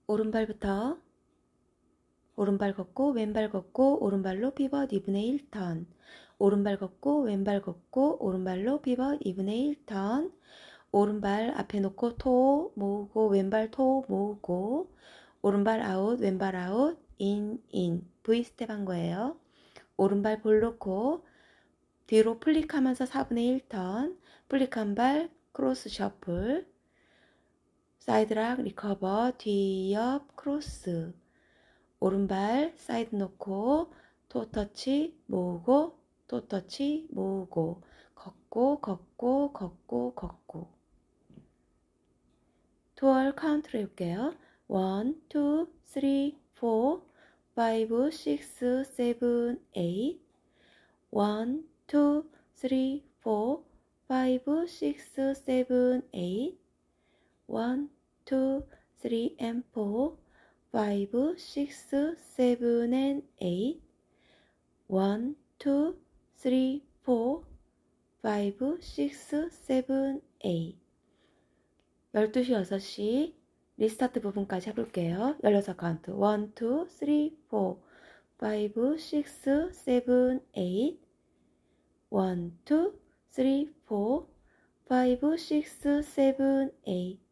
오른발부터 오른발 걷고 왼발 걷고 오른발로 피벗 2분의 1턴 오른발 걷고 왼발 걷고 오른발로 피벗 2분의 1턴 오른발 앞에 놓고 토 모으고 왼발 토 모으고 오른발 아웃 왼발 아웃 인 V 스텝 한 거예요. 오른발 볼 놓고 뒤로 플릭하면서 4분의 1턴 플릭한 발 크로스 셔플 사이드락 리커버 뒤옆 크로스 오른발 사이드 놓고 토 터치 모으고 토 터치 모으고 걷고 걷고 걷고 걷고 투얼 카운트로 해볼게요. 1, 2, 3, 4, 5, 6, 7, 8 1, 2, 3, 4, 5, 6, 7, 8 1, 2, 3 and 4 5, 6, 7 and 8 1, 2, 3, 4 5, 6, 7, 8 12시, 6시 리스타트 부분까지 해볼게요. 16카운트 1, 2, 3, 4 5, 6, 7, 8 1, 2, 3, 4 5, 6, 7, 8